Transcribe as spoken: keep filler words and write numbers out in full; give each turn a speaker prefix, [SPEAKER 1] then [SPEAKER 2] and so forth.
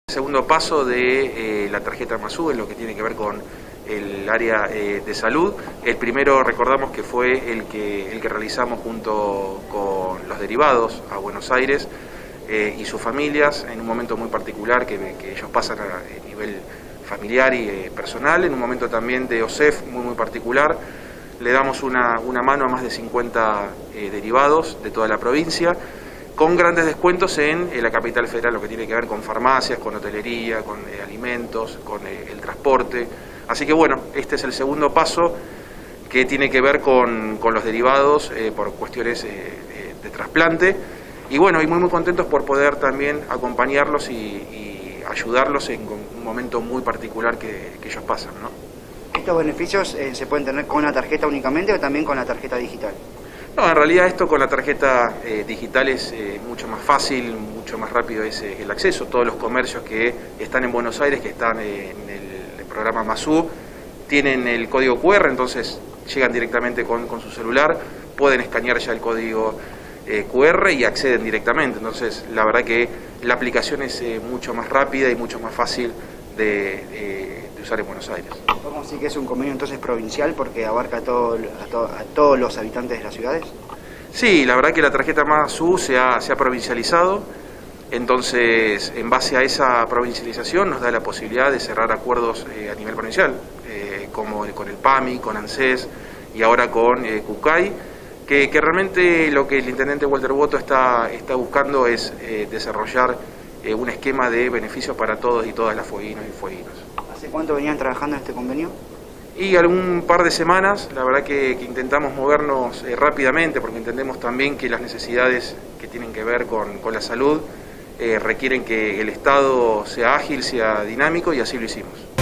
[SPEAKER 1] Segundo paso de eh, la tarjeta Masú en lo que tiene que ver con el área eh, de salud. El primero, recordamos que fue el que, el que realizamos junto con los derivados a Buenos Aires eh, y sus familias, en un momento muy particular que, que ellos pasan a, a nivel familiar y eh, personal, en un momento también de O S E F muy, muy particular. Le damos una, una mano a más de cincuenta eh, derivados de toda la provincia, con grandes descuentos en eh, la capital federal, lo que tiene que ver con farmacias, con hotelería, con eh, alimentos, con eh, el transporte. Así que bueno, este es el segundo paso que tiene que ver con, con los derivados eh, por cuestiones eh, de, de trasplante. Y bueno, y muy muy contentos por poder también acompañarlos y, y ayudarlos en un momento muy particular que, que ellos pasan, ¿no?
[SPEAKER 2] ¿Estos beneficios eh, se pueden tener con la tarjeta únicamente o también con la tarjeta digital?
[SPEAKER 1] No, en realidad esto con la tarjeta eh, digital es eh, mucho más fácil, mucho más rápido es eh, el acceso. Todos los comercios que están en Buenos Aires, que están eh, en el, el programa Masú, tienen el código cu erre, entonces llegan directamente con, con su celular, pueden escanear ya el código eh, cu erre y acceden directamente. Entonces la verdad que la aplicación es eh, mucho más rápida y mucho más fácil de, eh, de usar en Buenos Aires.
[SPEAKER 2] ¿Podemos decir que es un convenio entonces provincial porque abarca a, todo, a, to, a todos los habitantes de las ciudades?
[SPEAKER 1] Sí, la verdad que la tarjeta Masú se ha, se ha provincializado, entonces en base a esa provincialización nos da la posibilidad de cerrar acuerdos eh, a nivel provincial, eh, como con el PAMI, con ANSES y ahora con eh, CUCAI, que, que realmente lo que el intendente Walter Boto está, está buscando es eh, desarrollar eh, un esquema de beneficios para todos y todas las fueguinos y fueguinos.
[SPEAKER 2] ¿Hace cuánto venían trabajando en este convenio?
[SPEAKER 1] Y algún par de semanas, la verdad que, que intentamos movernos eh, rápidamente porque entendemos también que las necesidades que tienen que ver con, con la salud eh, requieren que el Estado sea ágil, sea dinámico y así lo hicimos.